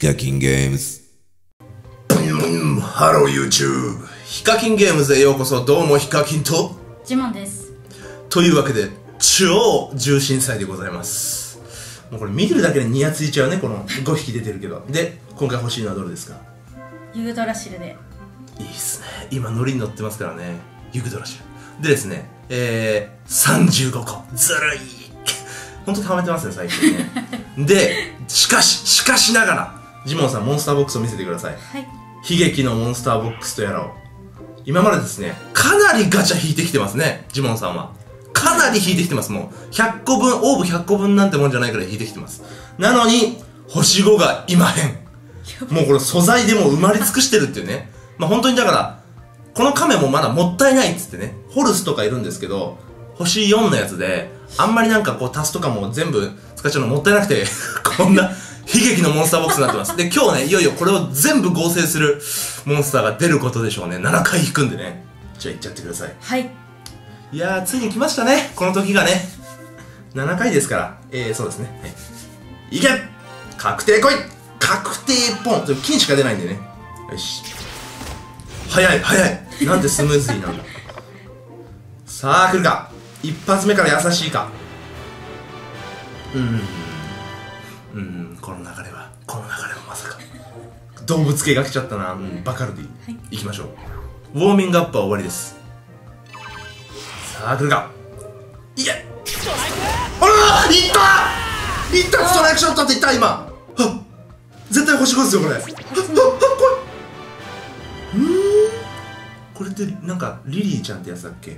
カキンゲームズ。 ハロー YouTube。ヒカキンゲームズへようこそ。どうもヒカキンとジモンです。 というわけで超重心祭でございます。もうこれ見てるだけでニヤついちゃうね。この5匹出てるけど。で今回欲しいのはどれですか？ ユグドラシルで。 いいっすね。今ノリに乗ってますからね。ユグドラシルでですね、35個ずるいほんと溜めてますね最近ね。でしかしながらジモンさんモンスターボックスを見せてください。 はい。 悲劇のモンスターボックスとやらを今までですね、かなりガチャ引いてきてますね。ジモンさんはかなり引いてきてます。もう100個分、オーブ100個分なんてもんじゃないくらい引いてきてます。なのに星5がいまへん。もうこれ素材でもう埋まり尽くしてるっていうね。まあ本当にだからこの亀もまだもったいないっつってね、ホルスとかいるんですけど星4のやつであんまりなんかこう足すとかも全部使っちゃうのもったいなくてこんな悲劇のモンスターボックスになってます。で今日ね、いよいよこれを全部合成するモンスターが出ることでしょうね。7回引くんでね。じゃあいっちゃってください。 はい。 いやーついに来ましたね、この時がね。7回ですから、そうですね、はい、いけ確定来い確定ポン。金しか出ないんでね。よし、早いなんてスムーズになんだ。さあ来るか。一発目から優しいか。この流れはまさか動物系が来ちゃったな。バカルディ、はい、行きましょう。ウォーミングアップは終わりです。さあ来るか。いけ、あらいったストライクショットって言った。今はっ絶対星5ですよこれ。これってなんかリリーちゃんってやつだっけ？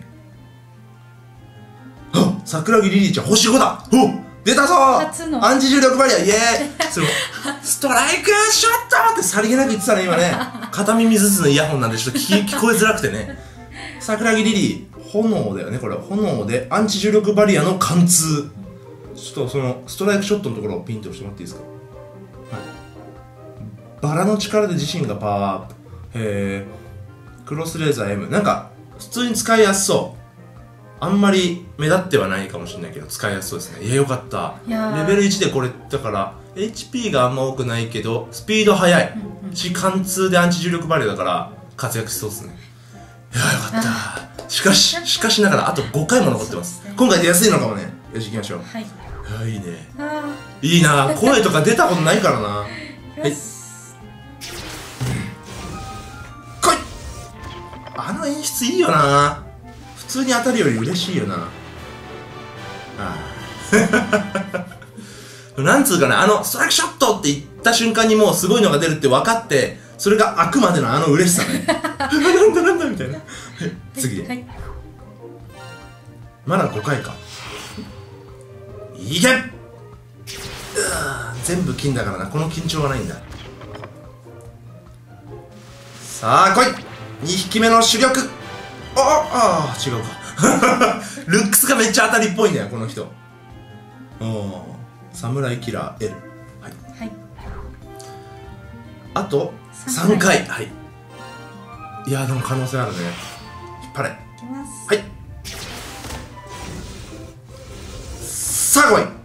あ、桜木リリーちゃん星5だ。出たぞー。アンチ重力バリア、イエーイ。それストライクショットってさりげなく言ってたね今ね。片耳ずつのイヤホンなんでちょっと聞こえづらくてね。桜木リリー炎だよね。これ炎でアンチ重力バリアの貫通。ちょっとそのストライクショットのところをピンと押してもらっていいですか？はい、バラの力で自身がパワーアップ。クロスレーザー M なんか普通に使いやすそう。あんまり目立ってはないかもしれないけど使いやすそうですね。いやよかった。レベル1でこれだから HP があんま多くないけどスピード速いし貫通でアンチ重力バリアだから活躍しそうですね。いやよかった。しかしながらあと5回も残ってます。今回出やすいのかもね。よし行きましょう。はい、いいね。いいな。声とか出たことないからな。はい、来い。あの演出いいよな。普通に当たるより嬉しいよな。なんつうかな、ストライクショットって言った瞬間にもうすごいのが出るって分かってそれがあくまでのあの嬉しさね。なんだみたいな。次で、はい、まだ5回か。いけ。全部金だからな。この緊張がないんだ。さあ来い。2匹目の主力。違うか。ルックスがめっちゃ当たりっぽいんだよこの人。サムライキラー L。 はい、はい、あと3回。はい、いやでも可能性あるね。引っ張れ。いきます。はい、さあ来い。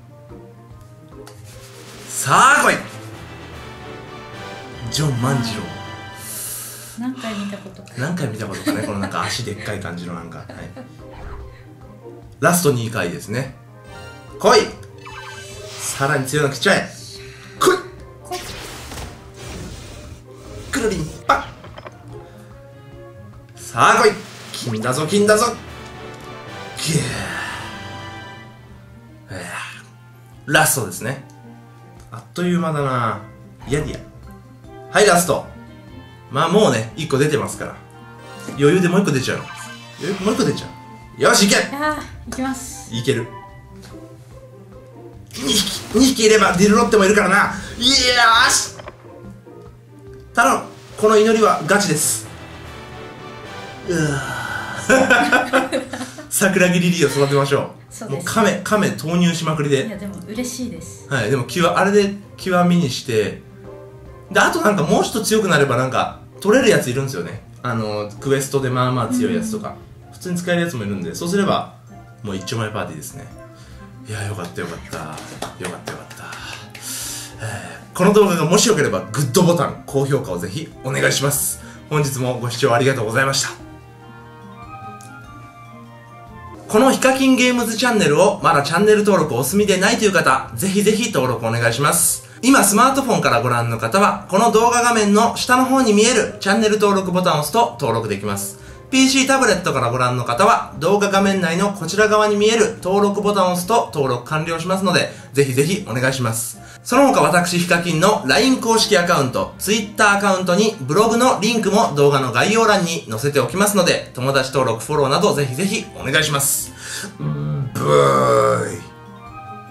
ジョン万次郎。 何回見たことかね。このなんか足でっかい感じのなんか、はい、ラスト2回ですね。来い。さらに強いの来ちゃえ。来い。くるりんぱ。さあ来い。金だぞギュー。ラストですね。あっという間だな。いやはい、ラスト。まあもうね1個出てますから余裕でもう1個出ちゃう。よしいけ。 いきます。 いける。2匹いればディルロッテもいるからな。よし頼む。この祈りはガチです。桜木リリーを育てましょう。もう亀投入しまくりで。 いやでも嬉しいです。 はい、でもあれで極みにしてで、あとなんかもうちょっと強くなればなんか取れるやついるんですよね。クエストでまあまあ強いやつとか、普通に使えるやつもいるんで、そうすればもう一丁前パーティーですね。いやよかった。 この動画がもしよければグッドボタン、高評価をぜひお願いします。本日もご視聴ありがとうございました。このヒカキンゲームズチャンネルをまだチャンネル登録お済みでないという方、ぜひぜひ登録お願いします。今スマートフォンからご覧の方は、この動画画面の下の方に見えるチャンネル登録ボタンを押すと登録できます。PC タブレットからご覧の方は、動画画面内のこちら側に見える登録ボタンを押すと登録完了しますので、ぜひぜひお願いします。その他私ヒカキンの LINE 公式アカウント、Twitter アカウントにブログのリンクも動画の概要欄に載せておきますので、友達登録、フォローなどぜひぜひお願いします。ブーイ。